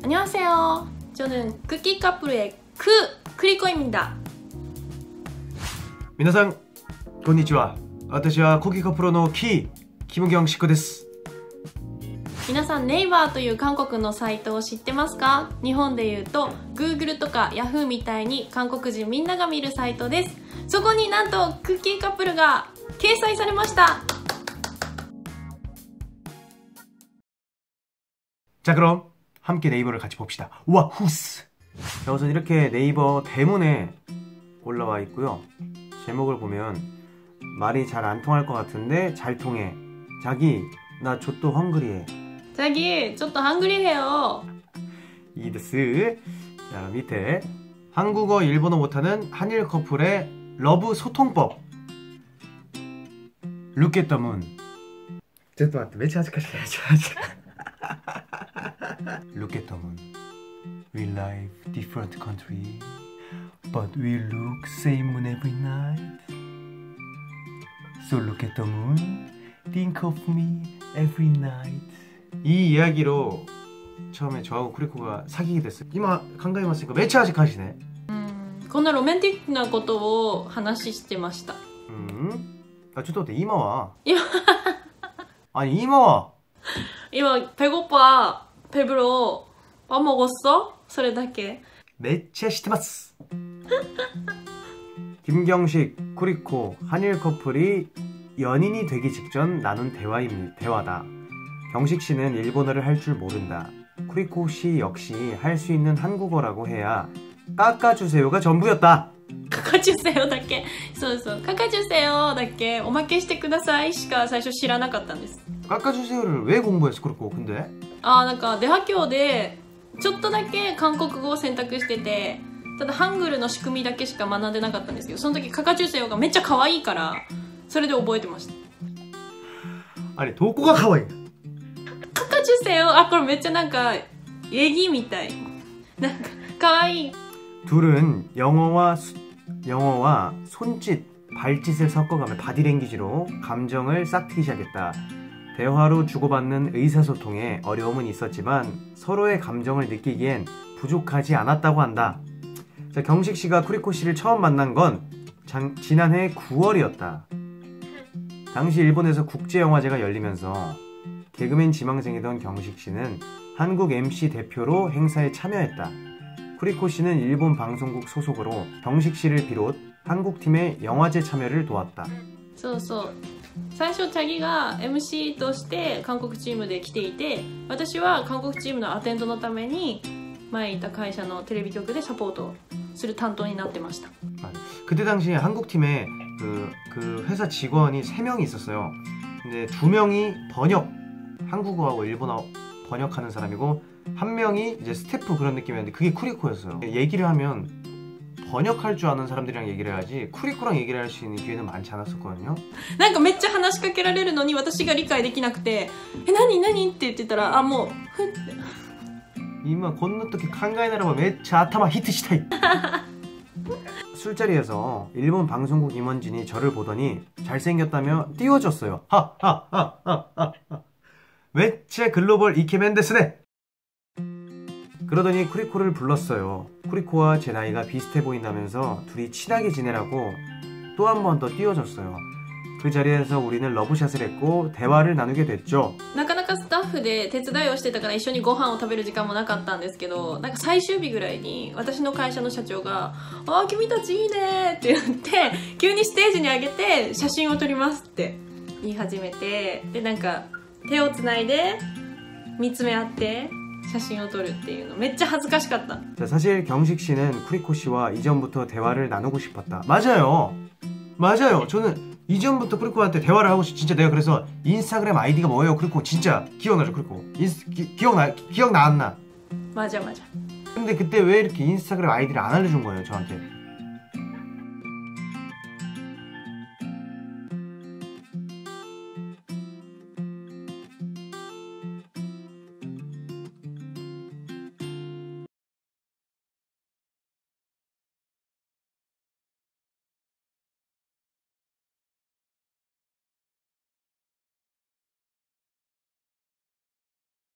안녕하세요. 저는 쿠키 커플의 크리코입니다. 皆さんこんにちは。私はコキカプロのキムギョンシコです。 皆さん、ネイバーという韓国のサイトを知ってますか？日本でいうと Google とか Yahoo みたいに韓国人みんなが見るサイトです。そこになんとクッキーカップルが掲載されました。 자 그럼 함께 네이버를 같이 봅시다. 우와 후스. 자 우선 이렇게 네이버 대문에 올라와 있고요. 제목을 보면 말이 잘 안 통할 것 같은데 잘 통해. 자기 나 좆도 헝그리해. 자기 좀 더 헝그리해요. 이데스. 자 밑에 한국어 일본어 못하는 한일 커플의 러브 소통법. Look at the moon.ちょっと待ってめっちゃ恥ずかしい。Look at the moon. We live different country, but we look same moon every night. So look at the moon, think of me every night. 이 이야기로 처음에 저하고 쿠리코가 사귀게 됐어요. 이마 간가히 왔으니까 매치 아직 하시네. こんなロマンティックなことを話してました。 아, 저 또 이마와. 아니 이마와. 이마 배고파. 배불러. 밥 먹었어? それだけ. 매치 시테마스. 김경식, 쿠리코, 한일 커플이 연인이 되기 직전 나눈 대화다. 경식 씨는 일본어를 할 줄 모른다. 쿠리코 씨 역시 할 수 있는 한국어라고 해야 깎아주세요가 전부였다. 깎아주세요だけ。そうそう。깎아주세요だけ。おまけしてくださいしか最初知らなかったんです。 깎아주세요를 왜 공부했어, 쿠리코? 근데? なんか出派教でちょっとだけ韓国語を選択してて、ただハングルの仕組みだけしか学んでなかったんですけど、その時깎아주세요がめっちゃ可愛いからそれで覚えてました。 아니 도코가 가와이. 깎아주세요。これめっちゃなんか얘기みたい。なんか可愛い。 둘은 영어와 손짓, 발짓을 섞어가며 바디랭귀지로 감정을 싹트기 시작했다. 대화로 주고받는 의사소통에 어려움은 있었지만 서로의 감정을 느끼기엔 부족하지 않았다고 한다. 자, 경식씨가 쿠리코씨를 처음 만난 건 지난해 9월이었다. 당시 일본에서 국제영화제가 열리면서 개그맨 지망생이던 경식씨는 한국 MC 대표로 행사에 참여했다. 쿠리코씨는 일본 방송국 소속으로 경식씨를 비롯 한국팀의 영화제 참여를 도왔다. そうそう。最初チャギが MC として韓国チームで来ていて、私は韓国チームのアテンドのために前いた会社のテレビ局でサポートする担当になってました。 그때 당시에 한국팀에 그 회사 직원이 3명이 있었어요. 근데 2명이 한국어하고 일본어 번역하는 사람이고 1명이 이제 스태프 그런 느낌이었는데 그게 쿠리코였어요. 얘기를 하면 번역할 줄 아는 사람들이랑 얘기를 해야지 쿠리코랑 얘기를 할 수 있는 기회는 많지 않았었거든요. なんかめっちゃ話しかけられるのに私が理解できなくて、何って言ってたら、もうふって。 이마 건너떻게 칸가이 나라바 매차 아타마 히트시타이. 술자리에서 일본 방송국 임원진이 저를 보더니 잘생겼다며 띄워줬어요. 하하하하하. 매체 글로벌 이케멘 데스네. 그러더니 쿠리코를 불렀어요. 쿠리코와 제 나이가 비슷해 보인다면서 둘이 친하게 지내라고 또 한 번 더 띄워줬어요. 그 자리에서 우리는 러브샷을 했고 대화를 나누게 됐죠. なかなかスタッフで手伝いをしてたから一緒にご飯を食べる時間もなかったんですけど、なんか最終日ぐらいに私の会社の社長が「君たちいいね」って言って急にステージに上げて写真を撮りますって言い始めて、でなんか手をつないで見つめ合って写真を撮るっていうのめっちゃ恥ずかしかった。 자, 사실 경식씨는 쿠리코씨와 이전부터 대화를 나누고 싶었다. 맞아요. 저는 이전부터 쿠리코한테 대화를 하고 진짜 내가 그래서 인스타그램 아이디가 뭐예요? 쿠리코 진짜 기억나죠? 쿠리코 기억나 안 나? 맞아. 근데 그때 왜 이렇게 인스타그램 아이디를 안 알려준 거예요 저한테?